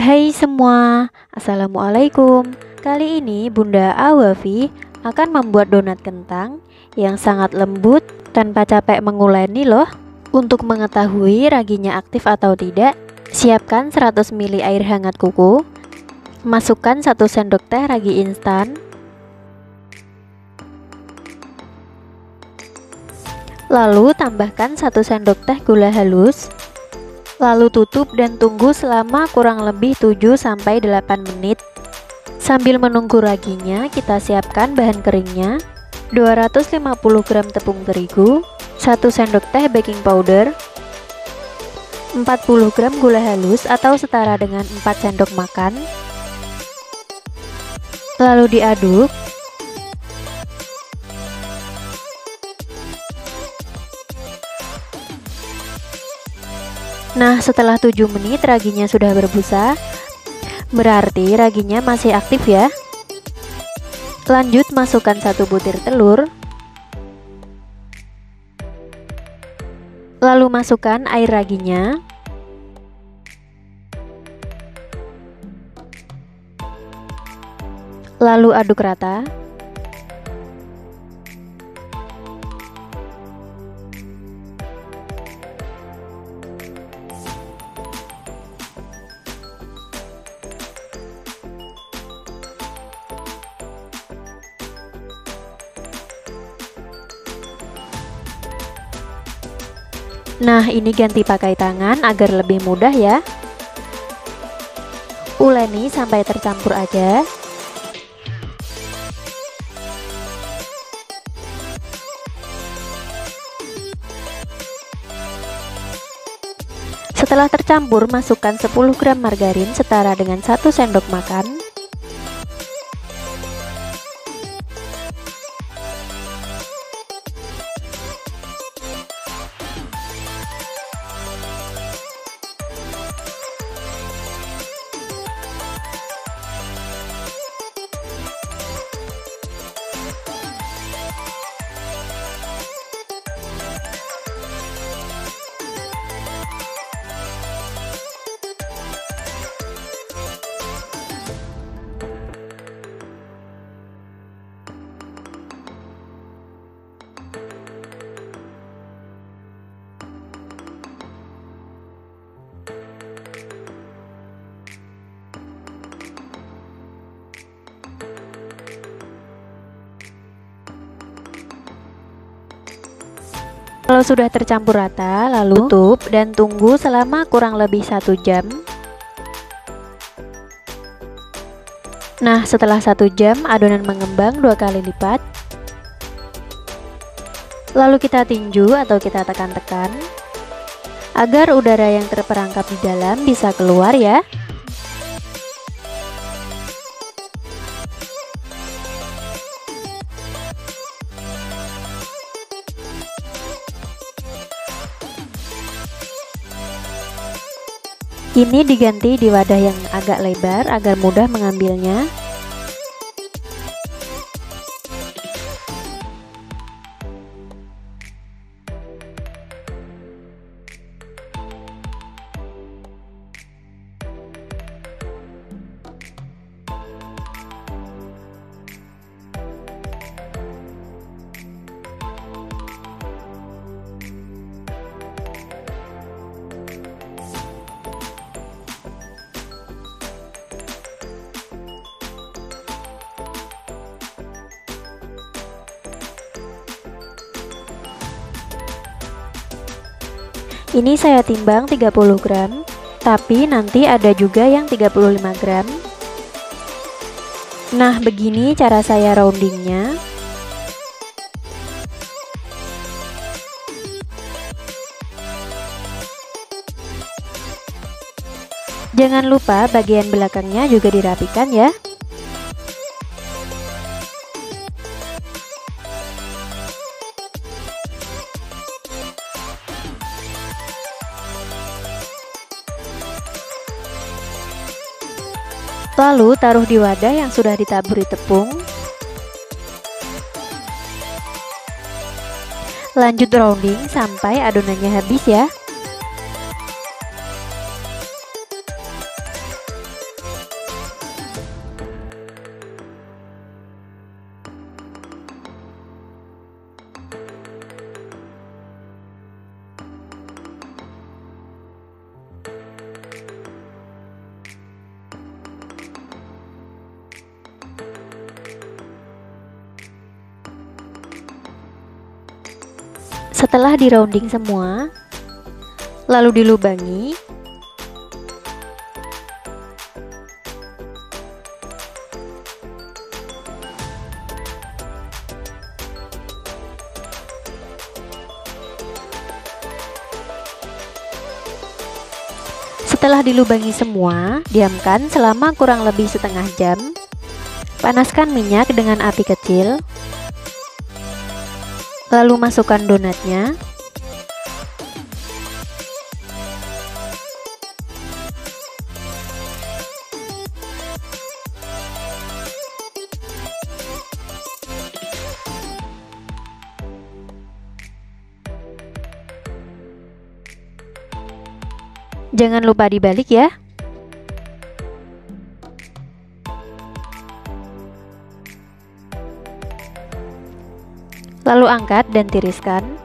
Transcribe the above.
Hai semua, Assalamualaikum. Kali ini Bunda Awafi akan membuat donat kentang yang sangat lembut tanpa capek menguleni loh. Untuk mengetahui raginya aktif atau tidak, siapkan 100 ml air hangat kuku. Masukkan 1 sendok teh ragi instan. Lalu tambahkan 1 sendok teh gula halus. Lalu tutup dan tunggu selama kurang lebih 7-8 menit. Sambil menunggu raginya, kita siapkan bahan keringnya. 250 gram tepung terigu, 1 sendok teh baking powder, 40 gram gula halus atau setara dengan 4 sendok makan. Lalu diaduk. Nah, setelah 7 menit raginya sudah berbusa, berarti raginya masih aktif ya. Lanjut masukkan 1 butir telur. Lalu masukkan air raginya. Lalu aduk rata. Nah, ini ganti pakai tangan agar lebih mudah ya. Uleni sampai tercampur aja. Setelah tercampur, masukkan 10 gram margarin setara dengan 1 sendok makan. Kalau sudah tercampur rata, lalu tutup dan tunggu selama kurang lebih 1 jam. Nah, setelah 1 jam, adonan mengembang 2 kali lipat. Lalu kita tinju atau kita tekan-tekan agar udara yang terperangkap di dalam bisa keluar ya. Ini diganti di wadah yang agak lebar agar mudah mengambilnya. Ini saya timbang 30 gram, tapi nanti ada juga yang 35 gram. Nah, begini cara saya roundingnya. Jangan lupa bagian belakangnya juga dirapikan ya. Lalu taruh di wadah yang sudah ditaburi tepung. Lanjut rounding sampai adonannya habis ya. Setelah di rounding semua, lalu dilubangi. Setelah dilubangi semua, diamkan selama kurang lebih setengah jam. Panaskan minyak dengan api kecil. Lalu masukkan donatnya. Jangan lupa dibalik ya. Lalu angkat dan tiriskan.